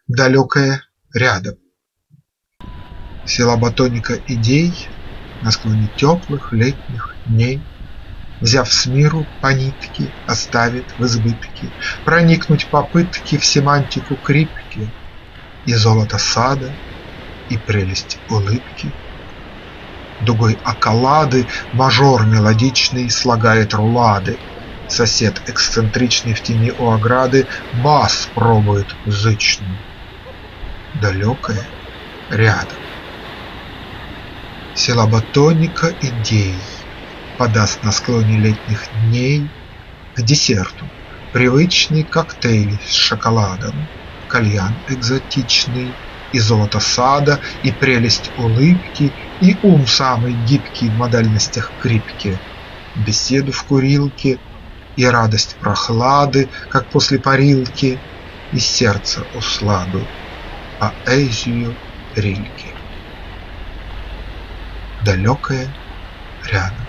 далекое рядом. Силаба тоника идей на склоне теплых летних дней, взяв с миру по нитке, оставит в избытке проникнуть попытки в семантику крипки и золото сада, и прелесть улыбки. Дугой околады мажор мелодичный слагает рулады. Сосед эксцентричный в тени у ограды бас пробует зычный. Далекое рядом. Силаба тоника идей подаст на склоне летних дней к десерту привычный коктейль с шоколадом, кальян экзотичный, и золото сада, и прелесть улыбки, и ум самый гибкий в модальностях крипки, беседу в курилке, и радость прохлады, как после парилки, и сердце усладу, поэзию Рильки. Далекое рядом.